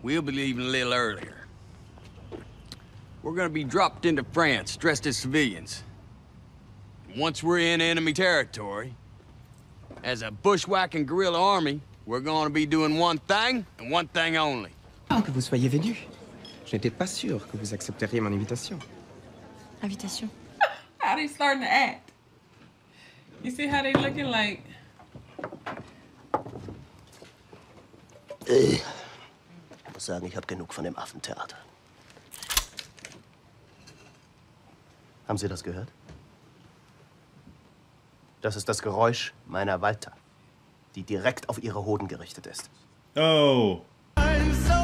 we'll be leaving a little earlier. We're gonna be dropped into France, dressed as civilians. Once we're in enemy territory, as a bushwhacking guerrilla army, we're gonna be doing one thing, and one thing only. Que vous soyez venu. Je n'étais pas sûr que vous accepteriez mon invitation. Invitation? How they starting to act? You see how they looking like... Ich muss sagen, ich habe genug von dem Affentheater. Haben Sie das gehört? Das ist das Geräusch meiner Walter, die direkt auf Ihre Hoden gerichtet ist. Oh. I'm so